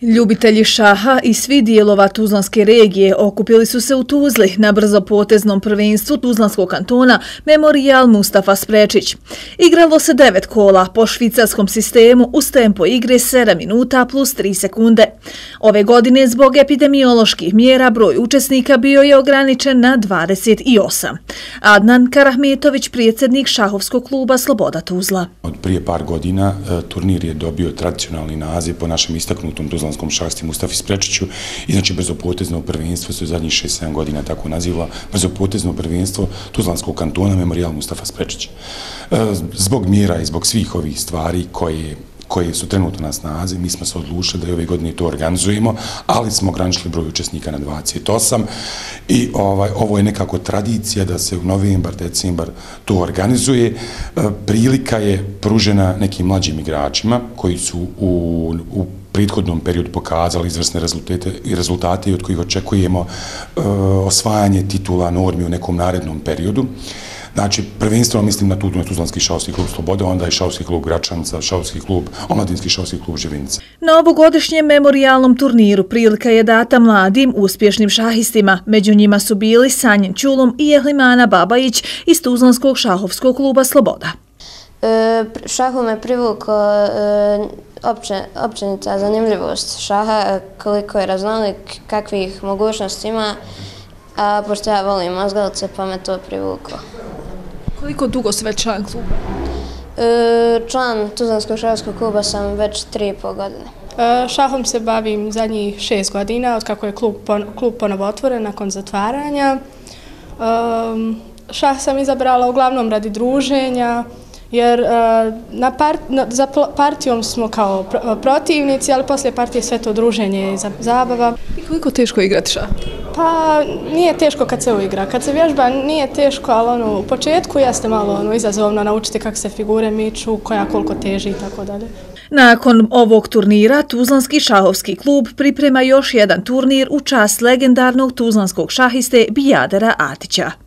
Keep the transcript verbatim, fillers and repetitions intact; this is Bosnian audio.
Ljubitelji šaha iz svih dijelova Tuzlanske regije okupili su se u Tuzli na brzopoteznom prvenstvu Tuzlanskog kantona Memorijal Mustafa Sprečić. Igralo se devet kola po švicarskom sistemu uz tempo igre sedam minuta plus tri sekunde. Ove godine zbog epidemioloških mjera broj učesnika bio je ograničen na dvadeset osam. Adnan Karahmetović, predsjednik šahovskog kluba Sloboda Tuzla. Od prije par godina turnir je dobio tradicionalni naziv po našem istaknutom tuzlanskom šahisti Mustafi Sprečiću. Inače, brzopotezno prvenstvo se u zadnjih šest sedam godina tako naziva, brzopotezno prvenstvo Tuzlanskog kantona Memorijal Mustafa Sprečić. Zbog mjera i zbog svih ovih stvari koje koje su trenutno na snazi, mi smo se odlučili da i ove godine to organizujemo, ali smo ograničili broj učesnika na dvadeset osam i ovaj, ovo je nekako tradicija da se u novembar, decembar to organizuje. E, prilika je pružena nekim mlađim igračima koji su u, u prethodnom periodu pokazali izvrsne rezultate i rezultate od kojih očekujemo e, osvajanje titula normi u nekom narednom periodu. Znači, prvenstveno mislim na Tuzlanski šahovski klub Sloboda, onda i šahovski klub Gračanca, šahovski klub, omladinski šahovski klub Živinica. Na ovogodišnjem memorijalnom turniru prilika je data mladim, uspješnim šahistima. Među njima su bili Sanjin Čulum i Ehlimana Babajić iz Tuzlanskog šahovskog kluba Sloboda. E, šahu me privukla e, opće, općenica zanimljivost šaha, koliko je raznolik, kakvih mogućnosti ima, a pošto ja volim mozgalce, pa me to privuklo. Koliko dugo si već član kluba? E, član Tuzlanskog šahovskog kluba sam već tri i pol godine. E, šahom se bavim zadnjih šest godina, od kako je klub, pon, klub ponovo otvoren nakon zatvaranja. E, šah sam izabrala uglavnom radi druženja, jer e, na part, na, za partijom smo kao pr protivnici, ali poslije partije sve to druženje i zabava. I koliko teško je igrati šah? Pa nije teško kad se uigra. Kad se vježba nije teško, ali ono, u početku jeste malo ono, izazovno naučiti kako se figure miču, koja koliko teži i tako dalje. Nakon ovog turnira Tuzlanski šahovski klub priprema još jedan turnir u čast legendarnog tuzlanskog šahiste Bijadera Atića.